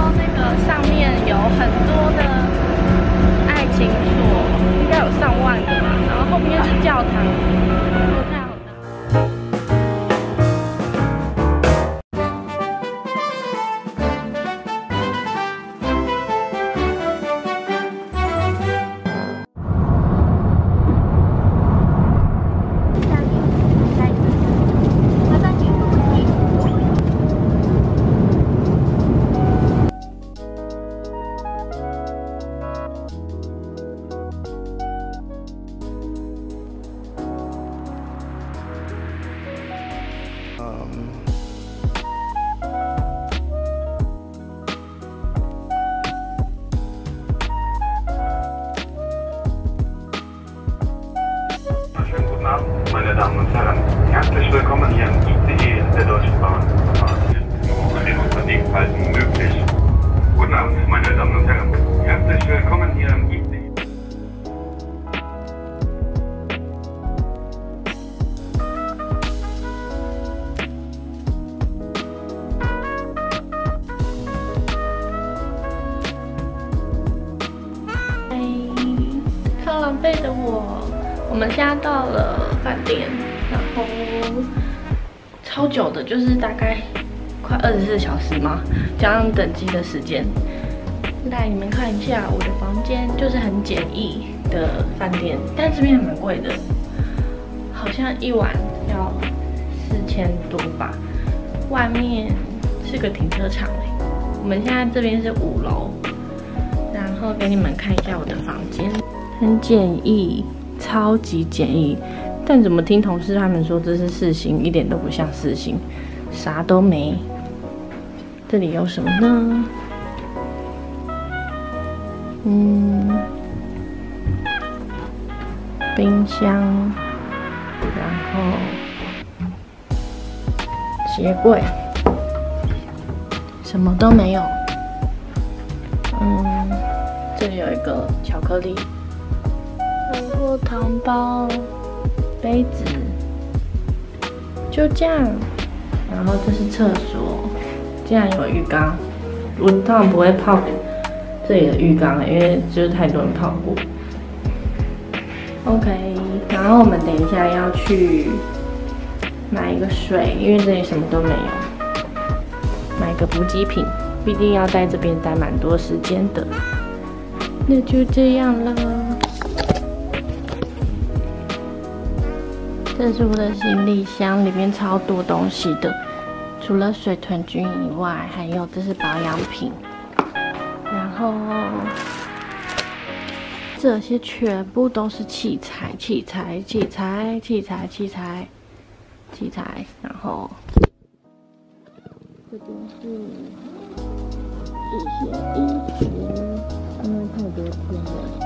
那个上面有很多的爱情锁，应该有上万个吧。然后后面是教堂，我看好大。 Meine Damen und Herren, herzlich willkommen hier im ICE der Deutschen Bahn. Hier ist nur ein Unterwegshalten möglich. Guten Abend, meine Damen und Herren. Herzlich willkommen hier im ICE. 超狼狈的我们现在到了饭店，然后超久的，就是大概快24小时嘛，加上等机的时间。带你们看一下我的房间，就是很简易的饭店，但这边还蛮贵的，好像一晚要4000多吧。外面是个停车场欸。我们现在这边是5楼，然后给你们看一下我的房间，很简易。超级简易，但怎么听同事他们说这是4星，一点都不像4星，啥都没。这里有什么呢？冰箱，然后鞋柜，什么都没有。这里有一个巧克力。然后糖包、杯子，就这样。然后这是厕所，竟然有浴缸。我通常不会泡这里的浴缸，因为就是太多人泡过。OK， 然后我们等一下要去买一个水，因为这里什么都没有。买个补给品，毕竟要在这边待蛮多时间的。那就这样了。这是我的行李箱，里面超多东西的，除了水豚菌以外，还有这是保养品，然后这些全部都是器材，然后这边是一些衣服，因为太多天了。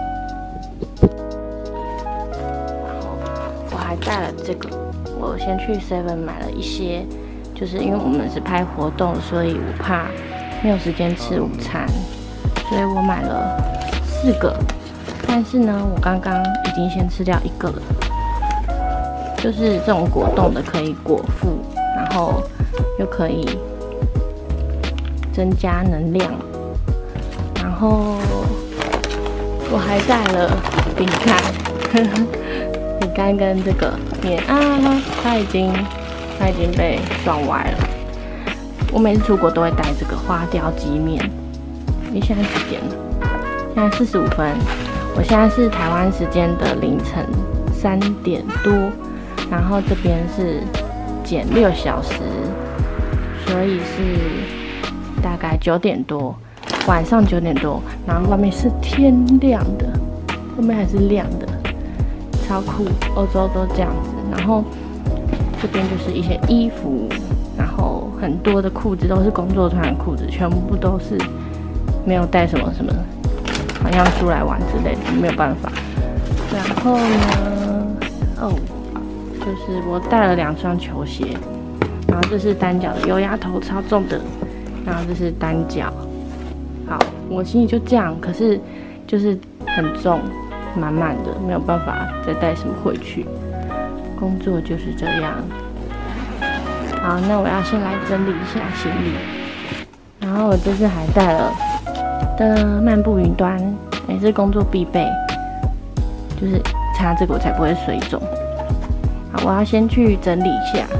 我还带了这个，我先去 7 买了一些，就是因为我们是拍活动，所以我怕没有时间吃午餐，所以我买了4个。但是呢，我刚刚已经先吃掉1个了，就是这种果冻的可以果腹，然后又可以增加能量。然后我还带了饼干。饼干跟这个面啊，它已经被撞歪了。我每次出国都会带这个花雕鸡面。现在几点了？现在45分。我现在是台湾时间的凌晨3点多，然后这边是减6小时，所以是大概9点多，晚上9点多，然后外面是天亮的，外面还是亮的。超酷，欧洲都这样子。然后这边就是一些衣服，然后很多的裤子都是工作穿的裤子，全部都是没有带什么好像出来玩之类的，没有办法。然后呢，就是我带了2双球鞋，然后这是单脚的，油压头超重的，然后这是单脚。好，我行李就这样，可是就是很重。满满的，没有办法再带什么回去。工作就是这样。好，那我要先来整理一下行李，然然后我这次还带了的漫步云端，也是工作必备，就是擦这个我才不会水肿。好，我要先去整理一下。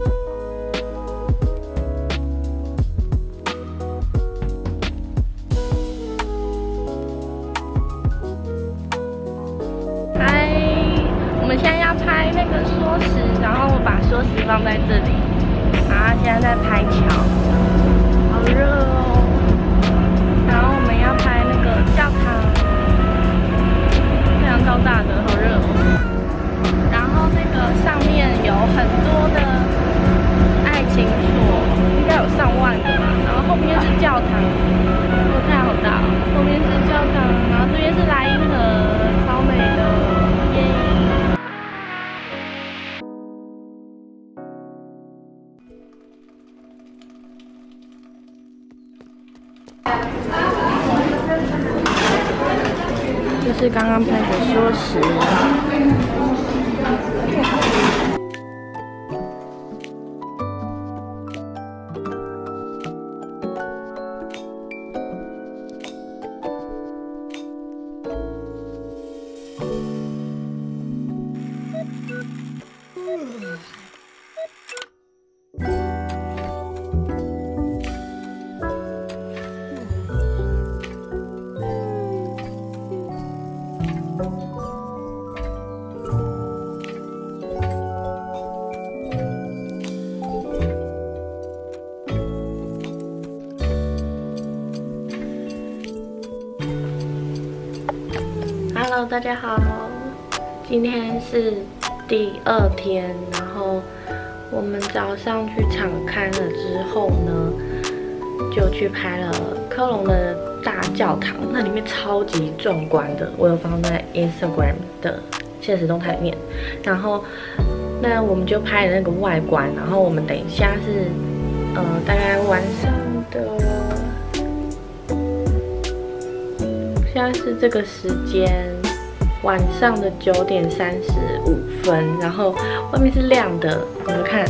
嗨，我们现在要拍那个缩时，然后我把缩时放在这里，然后现在在拍桥，好热哦。然后我们要拍那个教堂，太阳超大的，好热哦。然后那个上面有很多的爱情锁，应该有上万个吧。然后后面是教堂，太阳好大哦。后面是教堂，然后这边是莱茵河，超美的，耶！就是刚刚拍的缩时。Hello， 大家好，今天是第2天，然后我们早上去场勘了之后呢，就去拍了科隆的大教堂，那里面超级壮观的，我有放在 Instagram 的现实动态里面。然后，那我们就拍了那个外观，然后我们等一下是，大概晚上的。现在是这个时间，晚上的9点35分，然后外面是亮的，你们看，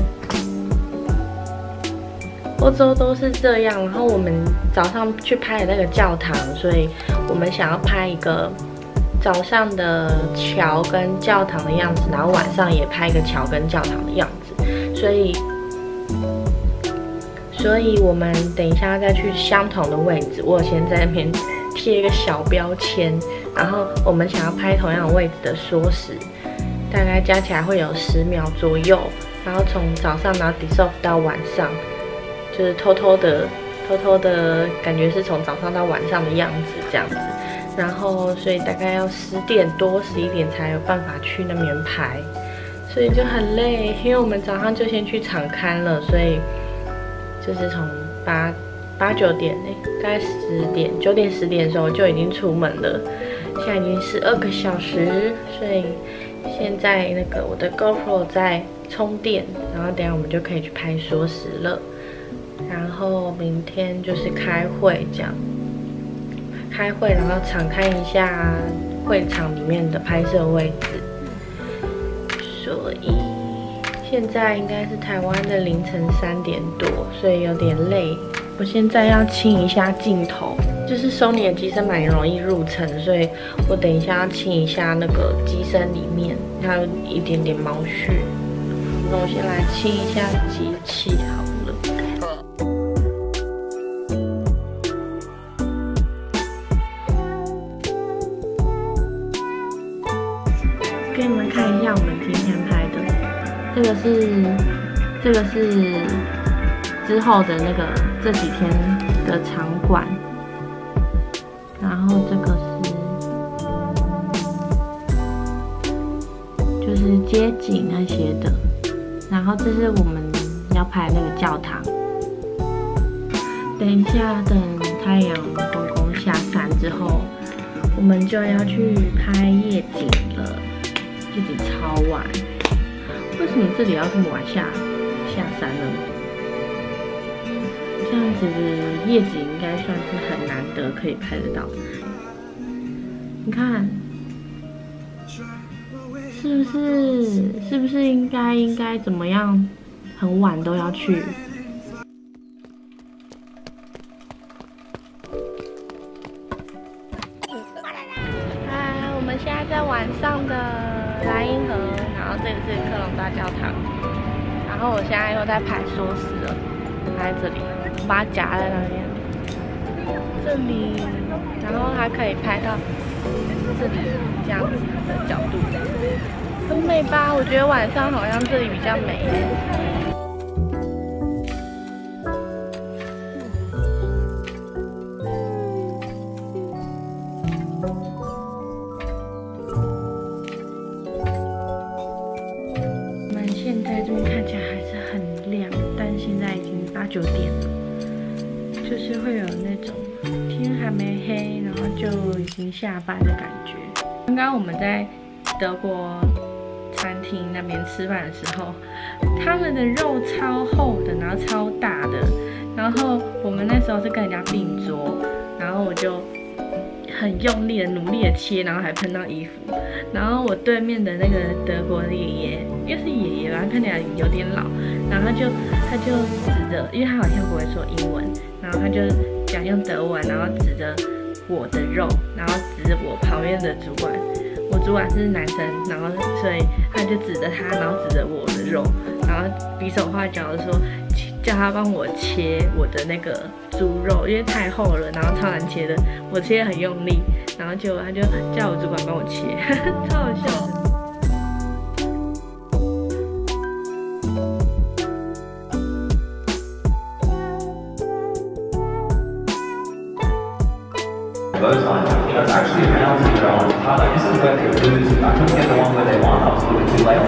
欧洲都是这样。然后我们早上去拍的那个教堂，所以我们想要拍一个早上的桥跟教堂的样子，然后晚上也拍一个桥跟教堂的样子，所以我们等一下再去相同的位置，我先在那边贴一个小标签，然后我们想要拍同样位置的缩时，大概加起来会有10秒左右，然后从早上然后 dissolve 到晚上，就是偷偷的感觉是从早上到晚上的样子这样子，然后所以大概要10点多11点才有办法去那边拍，所以就很累，因为我们早上就先去场勘了，所以就是从8、9点大概10点9点10点的时候就已经出门了，现在已经12个小时，所以现在那个我的 GoPro 在充电，然后等一下我们就可以去拍缩时了。然后明天就是开会这样，开会然后场勘一下会场里面的拍摄位置，所以现在应该是台湾的凌晨3点多，所以有点累。我现在要清一下镜头，就是 Sony 的机身蛮容易入尘，所以我等一下要清一下那个机身里面，它有一点点毛絮。那我先来清一下机器好了。给你们看一下我们今天拍的，这个是之后的那个这几天的场馆，然后这个是就是街景那些的，然后这是我们要拍那个教堂。等一下等太阳公公下山之后，我们就要去拍夜景了，夜景超晚。为什么这里要这么晚下山呢？这样子的夜景应该算是很难得可以拍得到。你看，是不是应该怎么样？很晚都要去。 现在在晚上的莱茵河，然后这个是科隆大教堂，然后我现在又在排缩时了，在这里，我把它夹在那边，这里，然后还可以拍到这里这样子的角度，很美吧？我觉得晚上好像这里比较美。现在这边看起来还是很亮，但现在已经8、9点了，就是会有那种天还没黑，然后就已经下班的感觉。刚刚我们在德国餐厅那边吃饭的时候，他们的肉超厚的，然后超大的，然后我们那时候是跟人家并桌，然后我就很用力的、努力的切，然后还喷到衣服。然后我对面的那个德国的爷爷，又是爷爷吧，看起来有点老，然后他就指着，因为他好像不会说英文，然后他就讲用德文，然后指着我的肉，然后指着我旁边的主管，我主管是男生，然后所以他就指着他，然后指着我的肉，然后比手画脚的说，叫他帮我切我的那个猪肉，因为太厚了，然后超难切的，我切很用力，然后他就叫我主管帮我切，超好笑的。 That's actually a penalty zone. This is when they lose. I couldn't get the one where they won. I was a little bit too late.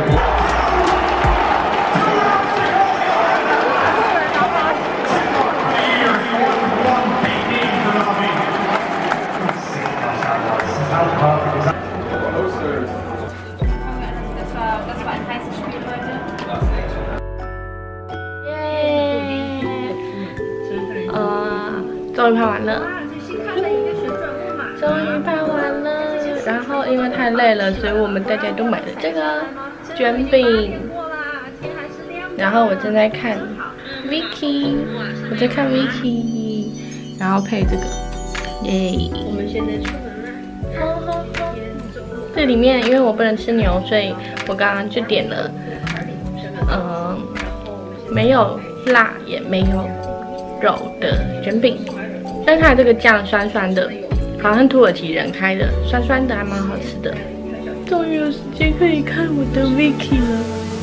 Yeah. 终于拍完了。终于拍完了，然后因为太累了，所以我们大家都买了这个卷饼。然后我正在看 Vicky， 我在看 Vicky， 然后配这个，耶！我们现在出门了。这里面因为我不能吃牛，所以我刚刚就点了，没有辣也没有肉的卷饼，但它这个酱酸酸的。好像土耳其人开的，酸酸的，还蛮好吃的。终于有时间可以看我的 Vicky 了，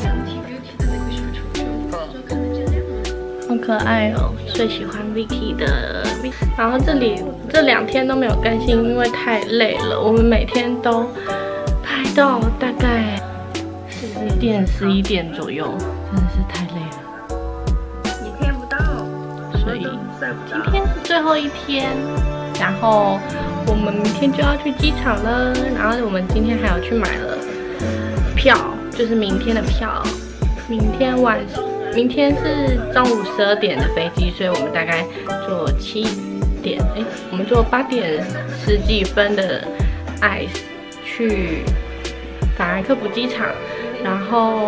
好可爱哦！最喜欢 Vicky 的。然后这里这2天都没有更新，因为太累了。我们每天都拍到大概10点、11点左右，真的是太累了。 你看不到， 所以今天是最后一天。然后我们明天就要去机场了，然后我们今天还有去买了票，就是明天的票。明天是中午12点的飞机，所以我们大概坐7点，我们坐8点10几分的 ICE 去法兰克福机场，然后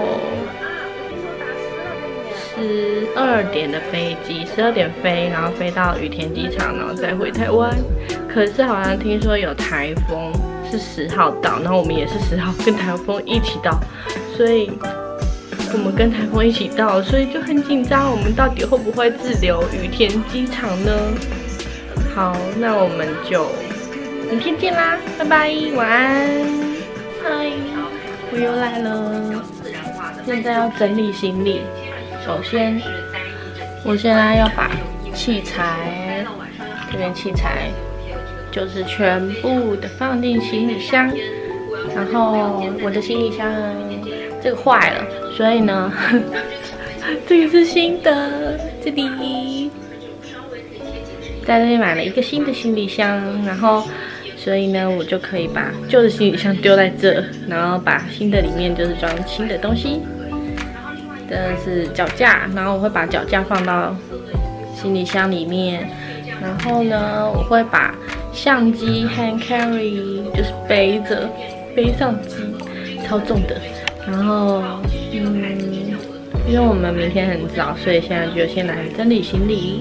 12点的飞机，12点飞，然后飞到羽田机场，然后再回台湾。可是好像听说有台风，是10号到，然后我们也是10号跟台风一起到，所以我们跟台风一起到，所以就很紧张，我们到底会不会滞留羽田机场呢？好，那我们就明天见啦，拜拜，晚安。嗨，我又来了，现在要整理行李。首先，我现在要把器材，这边器材就是全部的放进行李箱，然后我的行李箱这个坏了，所以呢，这个是新的，这里在这里买了一个新的行李箱，然后所以呢，我就可以把旧的行李箱丢在这，然后把新的里面就是装新的东西。这是脚架，然后我会把脚架放到行李箱里面，然后呢，我会把相机 hand carry 就是背相机，超重的。然后因为我们明天很早，所以现在就先来整理行李。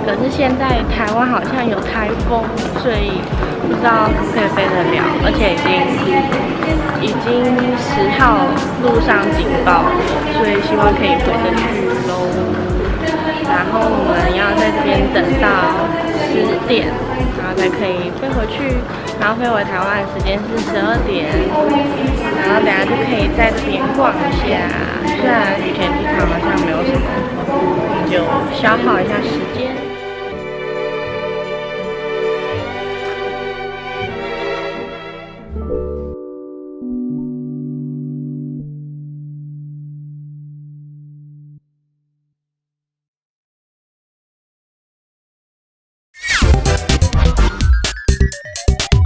可是现在台湾好像有台风，所以不知道可不可以飞得了，而且已经10号路上警报，所以希望可以回得去喽。然后我们要在这边等到10点，然后才可以飞回去，然后飞回台湾时间是12点，然后等下就可以在这边逛一下。虽然羽田机场好像没有什么，我们就消耗一下时间。